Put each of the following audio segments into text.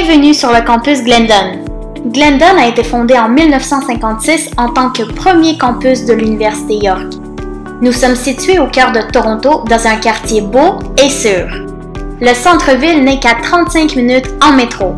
Bienvenue sur le campus Glendon. Glendon a été fondé en 1956 en tant que premier campus de l'Université York. Nous sommes situés au cœur de Toronto dans un quartier beau et sûr. Le centre-ville n'est qu'à 35 minutes en métro.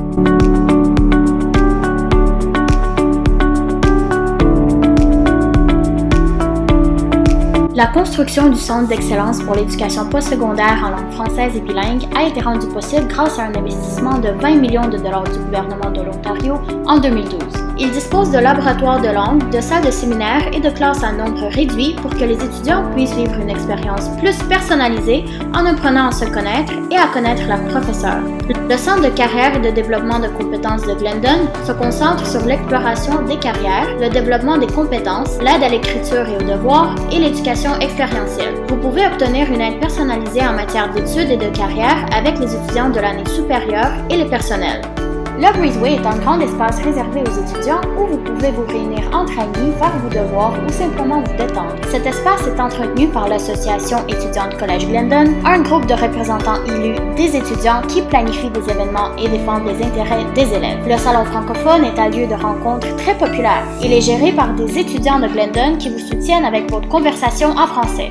La construction du Centre d'excellence pour l'éducation postsecondaire en langue française et bilingue a été rendue possible grâce à un investissement de 20 millions de dollars du gouvernement de l'Ontario en 2012. Il dispose de laboratoires de langue, de salles de séminaire et de classes à nombre réduit pour que les étudiants puissent vivre une expérience plus personnalisée en apprenant à se connaître et à connaître leurs professeurs. Le Centre de carrière et de développement de compétences de Glendon se concentre sur l'exploration des carrières, le développement des compétences, l'aide à l'écriture et aux devoirs et l'éducation expérientielle. Vous pouvez obtenir une aide personnalisée en matière d'études et de carrière avec les étudiants de l'année supérieure et les personnels. Le Breezeway est un grand espace réservé aux étudiants où vous pouvez vous réunir entre amis, faire vos devoirs ou simplement vous détendre. Cet espace est entretenu par l'Association étudiante Collège Glendon, un groupe de représentants élus des étudiants qui planifient des événements et défendent les intérêts des élèves. Le salon francophone est un lieu de rencontre très populaire. Il est géré par des étudiants de Glendon qui vous soutiennent avec votre conversation en français.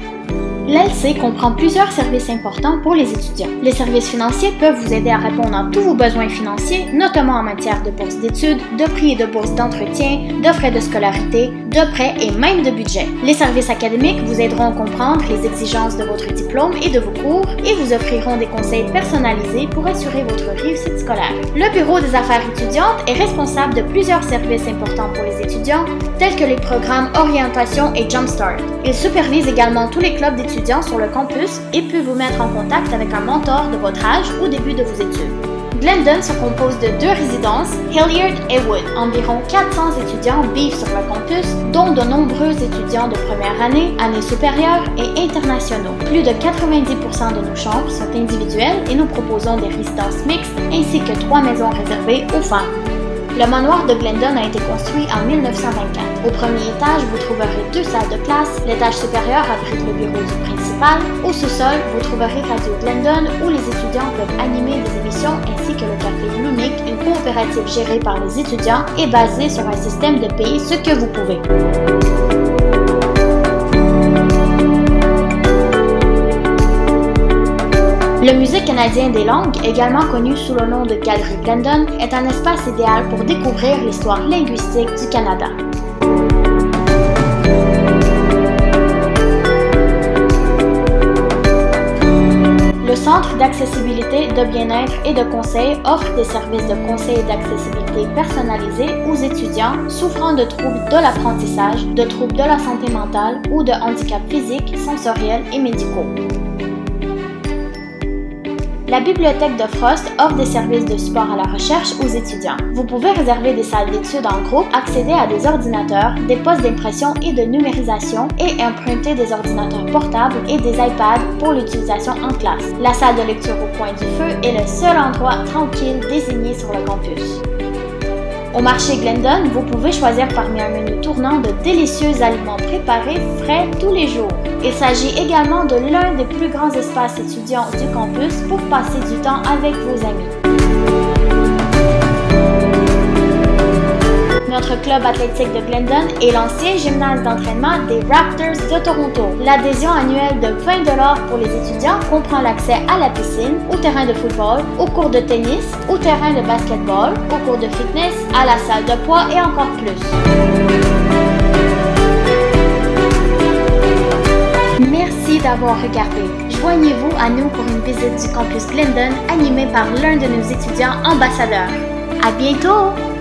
L'LC comprend plusieurs services importants pour les étudiants. Les services financiers peuvent vous aider à répondre à tous vos besoins financiers, notamment en matière de bourse d'études, de prix et de bourse d'entretien, de frais de scolarité, de prêts et même de budget. Les services académiques vous aideront à comprendre les exigences de votre diplôme et de vos cours et vous offriront des conseils personnalisés pour assurer votre réussite scolaire. Le Bureau des affaires étudiantes est responsable de plusieurs services importants pour les étudiants, tels que les programmes Orientation et Jumpstart. Il supervise également tous les clubs d'étudiants sur le campus et peut vous mettre en contact avec un mentor de votre âge au début de vos études. Glendon se compose de deux résidences, Hilliard et Wood. Environ 400 étudiants vivent sur le campus, dont de nombreux étudiants de première année, année supérieure et internationaux. Plus de 90% de nos chambres sont individuelles et nous proposons des résidences mixtes ainsi que 3 maisons réservées aux femmes. Le manoir de Glendon a été construit en 1924. Au premier étage, vous trouverez 2 salles de classe. L'étage supérieur abrite le bureau du principal. Au sous-sol, vous trouverez Radio Glendon où les étudiants peuvent animer des émissions ainsi que le Café Blumik, une coopérative gérée par les étudiants et basée sur un système de payer ce que vous pouvez. Le Musée canadien des langues, également connu sous le nom de Galerie Glendon, est un espace idéal pour découvrir l'histoire linguistique du Canada. Le Centre d'accessibilité, de bien-être et de conseil offre des services de conseil et d'accessibilité personnalisés aux étudiants souffrant de troubles de l'apprentissage, de troubles de la santé mentale ou de handicaps physiques, sensoriels et médicaux. La bibliothèque de Frost offre des services de support à la recherche aux étudiants. Vous pouvez réserver des salles d'études en groupe, accéder à des ordinateurs, des postes d'impression et de numérisation et emprunter des ordinateurs portables et des iPads pour l'utilisation en classe. La salle de lecture au coin du feu est le seul endroit tranquille désigné sur le campus. Au marché Glendon, vous pouvez choisir parmi un menu tournant de délicieux aliments préparés frais tous les jours. Il s'agit également de l'un des plus grands espaces étudiants du campus pour passer du temps avec vos amis. Notre club athlétique de Glendon est l'ancien gymnase d'entraînement des Raptors de Toronto. L'adhésion annuelle de 20 $ pour les étudiants comprend l'accès à la piscine, au terrain de football, aux cours de tennis, au terrain de basketball, aux cours de fitness, à la salle de poids et encore plus. Merci d'avoir regardé. Joignez-vous à nous pour une visite du campus Glendon animée par l'un de nos étudiants ambassadeurs. À bientôt!